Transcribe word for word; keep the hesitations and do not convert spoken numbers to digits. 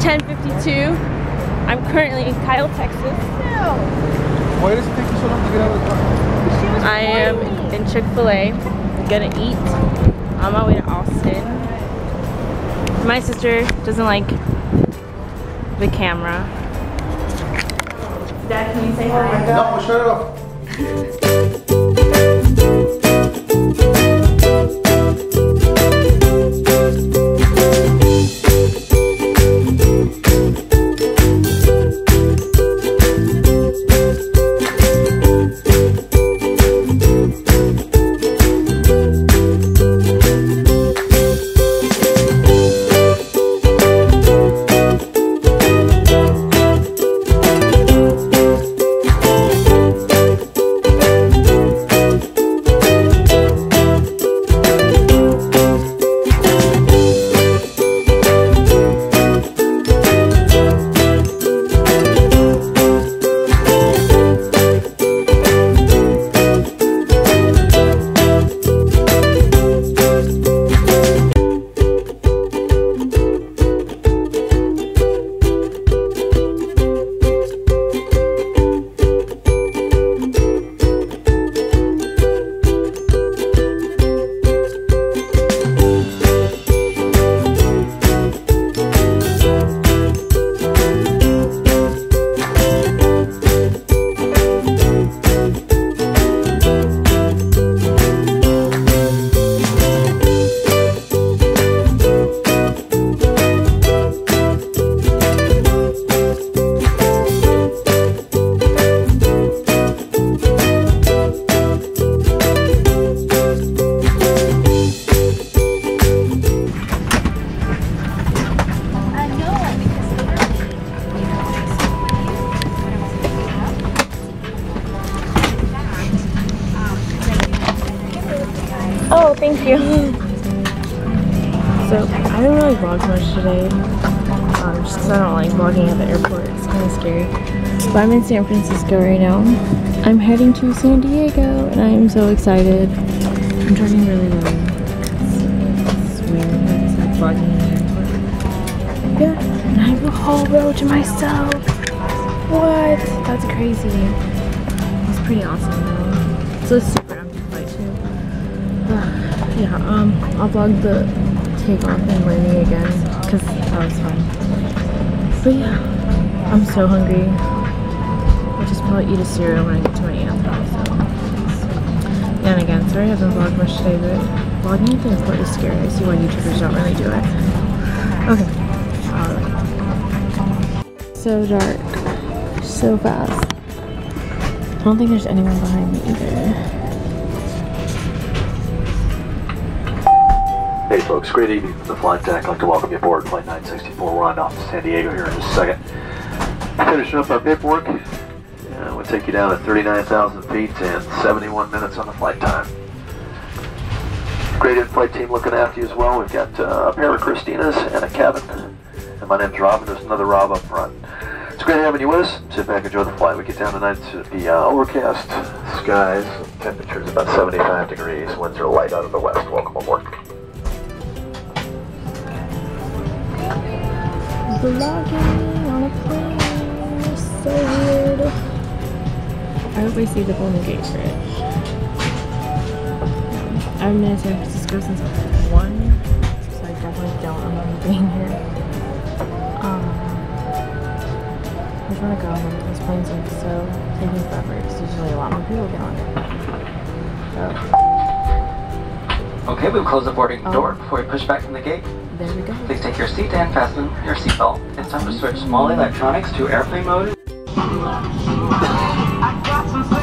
ten fifty-two. I'm currently in Kyle, Texas. Why does it take you so long to get out of the car? I am in Chick-fil-A. Gonna eat on my way to Austin. My sister doesn't like the camera. Dad, can you say hi? No, shut it off. Oh, thank you. So, I don't really vlog much today, um, just because I don't like vlogging at the airport. It's kind of scary. But I'm in San Francisco right now. I'm heading to San Diego, and I am so excited. I'm driving really low. It's weird. It's like vlogging in the airport. Yeah, and I have the whole road to myself. What? That's crazy. It's pretty awesome though. So it's super empty flight too. Yeah, um, I'll vlog the takeoff and landing again because that was fun. But yeah, I'm so hungry. I'll just probably eat a cereal when I get to my aunt's house. So. And again, sorry I haven't vlogged much today, but vlogging at the airport is scary. I see why YouTubers don't really do it. Okay, alright. So dark, so fast. I don't think there's anyone behind me either. Hey folks, great evening from the flight deck. I'd like to welcome you aboard Flight nine sixty-four. We're on off to San Diego here in just a second. Finishing up our paperwork. Yeah, we'll take you down to thirty-nine thousand feet and seventy-one minutes on the flight time. Great in-flight team looking after you as well. We've got uh, a pair of Christinas and a Kevin. And my name's Rob, and there's another Rob up front. It's great having you with us. Sit back, enjoy the flight. We get down tonight to the uh, overcast skies. Temperature's about seventy-five degrees. Winds are light out of the west. Welcome aboard. Vlogging on a plane is so weird. I hope I see the Golden Gate Bridge. I've been in San Francisco since I was one, so I definitely don't remember being here. Um, I just want to go on one of those planes and so taking forever because usually a lot more people get on it. So. Okay, we've closed the boarding Oh. door. Before we push back from the gate, There we go. please take your seat and fasten your seatbelt. It's time to switch small electronics to airplane mode. I got some